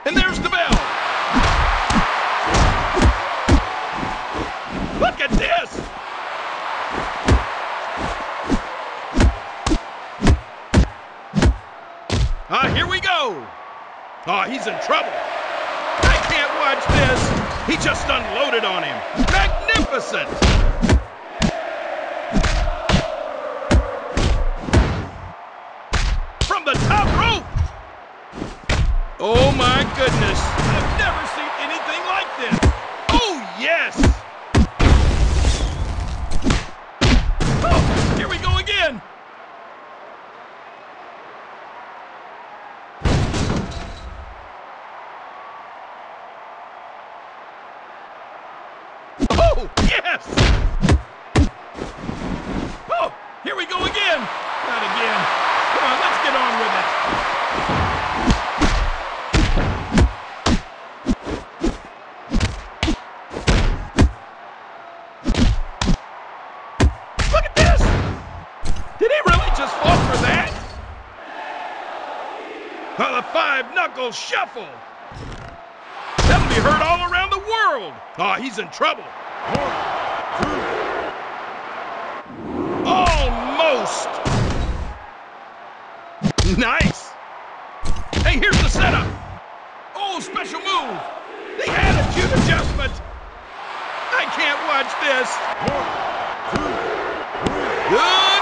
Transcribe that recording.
And there's the bell. Look at this. Here we go. He's in trouble. I can't watch this. He just unloaded on him. Magnificent. From the top rope. Oh, my goodness. I've never seen anything like this. Oh, yes. Oh, here we go again. Oh, yes! Oh, here we go again. Not again. Come on, let's get on with it. Look at this! Did he really just fall for that? The five-knuckle shuffle. That'll be heard all around the world. He's in trouble. 1, 2. Almost. Nice. Hey, here's the setup. Oh, special move. The attitude adjustment. I can't watch this. 1, 2, 3. Good.